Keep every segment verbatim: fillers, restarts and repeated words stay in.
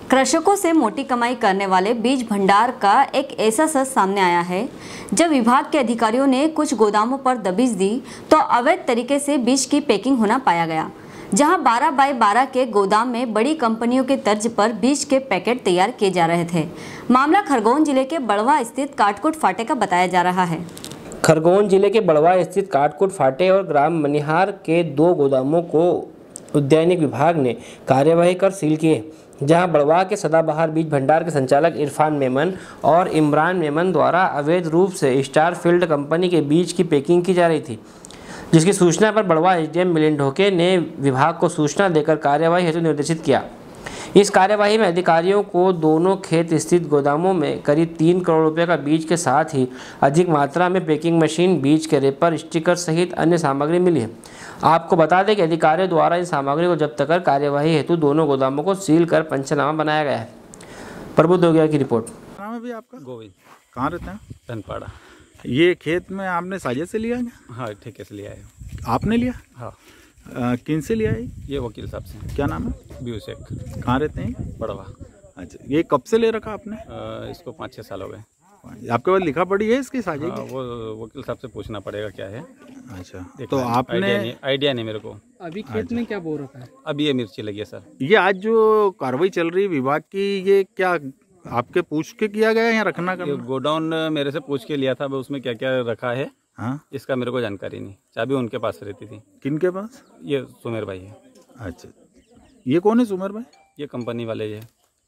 कृषकों से मोटी कमाई करने वाले बीज भंडार का एक ऐसा सच सामने आया है। जब विभाग के अधिकारियों ने कुछ गोदामों पर दबिश दी तो अवैध तरीके से बीज की पैकिंग होना पाया गया, जहां बारह बाई बारह के गोदाम में बड़ी कंपनियों के तर्ज पर बीज के पैकेट तैयार किए जा रहे थे। मामला खरगोन जिले के बड़वा स्थित काटकोट फाटे का बताया जा रहा है। खरगोन जिले के बड़वा स्थित काटकोट फाटे और ग्राम मनिहार के दो गोदामों को उद्यानिक विभाग ने कार्यवाही कर सील किए, जहां बड़वा के सदाबहार बीज भंडार के संचालक इरफान मेमन और इमरान मेमन द्वारा अवैध रूप से स्टार फील्ड कंपनी के बीज की पैकिंग की जा रही थी, जिसकी सूचना पर बड़वा एसडीएम मिलिंद ढोके ने विभाग को सूचना देकर कार्यवाही हेतु निर्देशित किया। इस कार्यवाही में अधिकारियों को दोनों खेत स्थित गोदामों में करीब तीन करोड़ रुपए का बीज के साथ ही अधिक मात्रा में पैकिंग मशीन, बीज के रेपर, स्टिकर सहित अन्य सामग्री मिली है। आपको बता दें कि अधिकारियों द्वारा इन सामग्री को जब्त कर कार्यवाही हेतु दोनों गोदामों को सील कर पंचनामा बनाया गया है। प्रबुद्ध हो गया की रिपोर्ट। नाम है भी आपका? गोविंद। कहाँ रहते हैं? धनपाड़ा। ये खेत में आपने साझे से लिया है? हाँ, ठेके से लिया है। आपने लिया? हाँ। आ, किन से लिया है? ये वकील साहब से। क्या नाम है? बीयू शेख। कहाँ रहते हैं? बड़वा। अच्छा, ये कब से ले रखा आपने? आ, इसको पाँच छः साल हो गए। आपके पास लिखा पड़ी है इसकी साझे हाँ, की? वो वकील साहब से पूछना पड़ेगा क्या है। अच्छा, तो आपने आइडिया नहीं, आइडिया नहीं मेरे को। अभी खेत में क्या बो रखा है? अभी ये मिर्ची लगी है सर। ये आज जो कार्रवाई चल रही है विभाग की, ये क्या आपके पूछ के किया गया है या रखना ये करना? गोडाउन मेरे से पूछ के लिया था, उसमें क्या क्या रखा है हाँ, इसका मेरे को जानकारी नहीं। चाबी उनके पास रहती थी। किनके पास? ये सुमेर भाई है। अच्छा, ये कौन है सुमेर भाई? ये कंपनी वाले ये।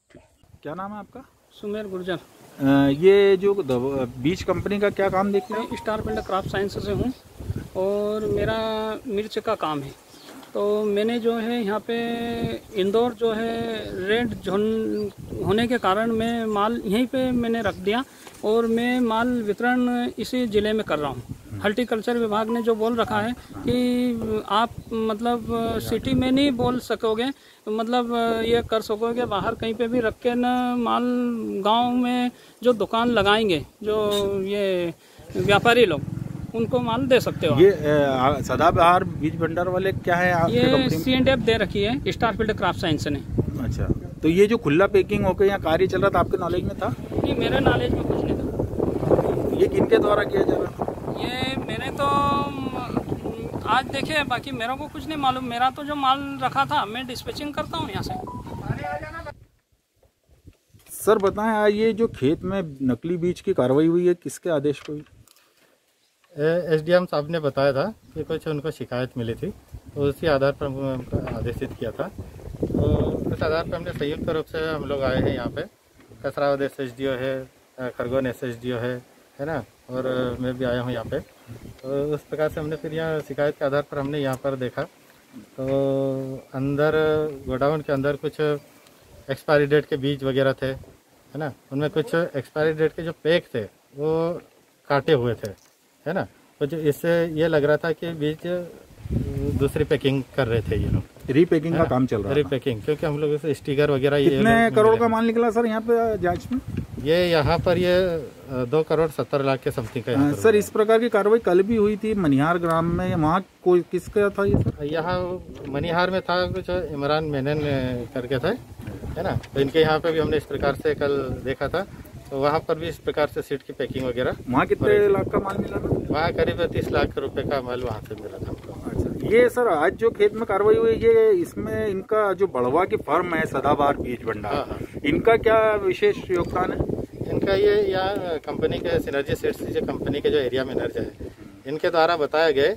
क्या नाम है आपका? सुमेर गुर्जर। आ, ये जो बीज कंपनी का क्या काम देखते हैं? मैं स्टार फील्ड क्रॉप साइंस से हूँ और मेरा मिर्च का काम है। तो मैंने जो है यहाँ पे इंदौर जो है रेड जोन होने के कारण मैं माल यहीं पे मैंने रख दिया और मैं माल वितरण इसी ज़िले में कर रहा हूँ। हॉर्टिकल्चर विभाग ने जो बोल रखा है कि आप मतलब सिटी में नहीं बोल सकोगे, मतलब ये कर सकोगे बाहर कहीं पे भी रख के न माल गांव में जो दुकान लगाएंगे जो ये व्यापारी लोग, उनको माल दे सकते हो। ये सदाबहार बीज भंडार वाले क्या है आपके ये कंपनी में? सी एंड एफ दे रखी है स्टार फील्ड क्रॉप साइंस ने। अच्छा, तो ये जो खुला पैकिंग होकर यहाँ कार्य चल रहा था आपके नॉलेज में था? नहीं, मेरे नॉलेज में कुछ नहीं था। ये किनके द्वारा किया जा रहा था? ये मैंने तो आज देखे, बाकी मेरे को कुछ नहीं मालूम। मेरा तो जो माल रखा था मैं डिस्पैचिंग करता हूँ यहाँ से। सर बताएं, आज ये जो खेत में नकली बीज की कार्रवाई हुई है किसके आदेश पर हुई? एसडीएम साहब ने बताया था कि कुछ उनको शिकायत मिली थी, तो उसी आधार पर हमको आदेशित किया था। तो उस आधार पर हमने संयुक्त रूप से हम लोग आए हैं यहाँ पे। Kasrawad S H D O है, Khargone S H D O है है ना, और मैं भी आया हूँ यहाँ पे। तो उस प्रकार से हमने फिर यहाँ शिकायत के आधार पर हमने यहाँ पर देखा, तो अंदर गोडाउन के अंदर कुछ एक्सपायरी डेट के बीज वगैरह थे, है ना। उनमें कुछ एक्सपायरी डेट के जो पैक थे वो काटे हुए थे, है ना। तो जो इससे ये लग रहा था कि बीज दूसरी पैकिंग कर रहे थे ये लोग। रीपैकिंग का काम चल रहा है? रीपैकिंग, क्योंकि हम लोग इसे स्टिकर वगैरह ये कितने करोड़ का माल निकला सर यहाँ पे जांच में? ये यहाँ पर ये दो करोड़ सत्तर लाख के समथिंग का आ, सर इस प्रकार की कार्रवाई कल भी हुई थी मनिहार ग्राम में, वहाँ कोई किसका था ये सर? यहाँ मनिहार में था कुछ इमरान मेनन करके थे, है ना। तो इनके यहाँ पे भी हमने इस प्रकार से कल देखा था, तो वहाँ पर भी इस प्रकार से सीट की पैकिंग वगैरह। वहाँ कितने लाख का माल मिला था? वहाँ करीब तीस लाख रुपए का माल वहाँ से मिला था हमको। अच्छा, ये सर आज जो खेत में कार्रवाई हुई ये इसमें इनका जो बड़वा की फर्म है सदाबहार बीज भंडार, हाँ, हाँ। इनका क्या विशेष योगदान है? इनका ये यहाँ कंपनी के सिनर्जी सीड्स जो कंपनी के जो एरिया मैनेजर है, इनके द्वारा बताया गया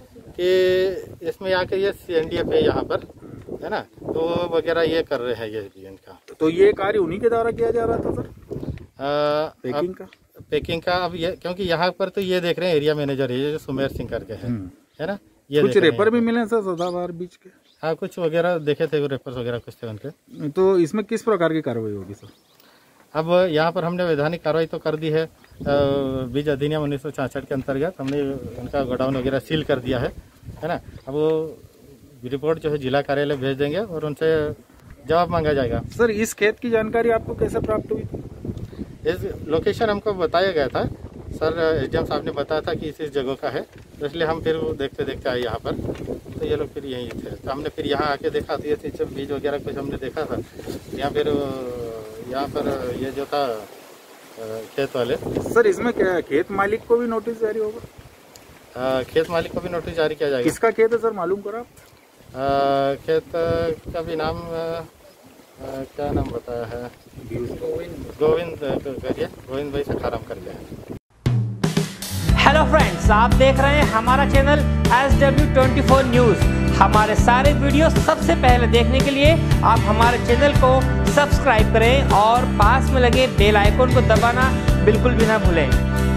कि इसमें आके ये सी एन डी एफ है यहाँ पर, है ना, तो वगैरह ये कर रहे हैं ये भी इनका। तो ये कार्य उन्हीं के द्वारा किया जा रहा था सर पैकिंग का? पैकिंग का अब ये, क्योंकि यहाँ पर तो ये देख रहे हैं एरिया मैनेजर है जो सुमेर सिंह करके है, है ना। ये कुछ रेपर भी मिले सर सदाबहार बीज के? हाँ, कुछ वगैरह देखे थे, रेपर्स वगैरह कुछ थे उनके। तो इसमें किस प्रकार की कार्रवाई होगी सर? अब यहाँ पर हमने वैधानिक कार्रवाई तो कर दी है। बीज अधिनियम उन्नीस सौ छियासठ के अंतर्गत हमने उनका गोडाउन वगैरह सील कर दिया है, है ना। अब वो रिपोर्ट जो है जिला कार्यालय भेज देंगे और उनसे जवाब मांगा जाएगा। सर इस खेत की जानकारी आपको कैसे प्राप्त हुई? इस लोकेशन हमको बताया गया था सर, एसडीएम साहब ने बताया था कि इस इस जगह का है, तो इसलिए हम फिर देखते देखते आए यहाँ पर, तो ये लोग फिर यहीं थे। तो हमने फिर यहाँ आके देखा तो ये बीज वगैरह कुछ हमने देखा था यहाँ, फिर यहाँ पर ये जो था खेत वाले, सर इसमें क्या खेत मालिक को भी नोटिस जारी होगा? आ, खेत मालिक को भी नोटिस जारी किया जाएगा। किसका खेत है सर, मालूम करा आप? आ, खेत का भी नाम आ, क्या नाम बताया है? गोविंद करिए, गोविंद भाई सखाराम करके है। हेलो फ्रेंड्स, आप देख रहे हैं हमारा channel S W twenty four news. हमारे सारे वीडियो सबसे पहले देखने के लिए आप हमारे चैनल को सब्सक्राइब करें और पास में लगे बेल आइकन को दबाना बिल्कुल भी ना भूलें।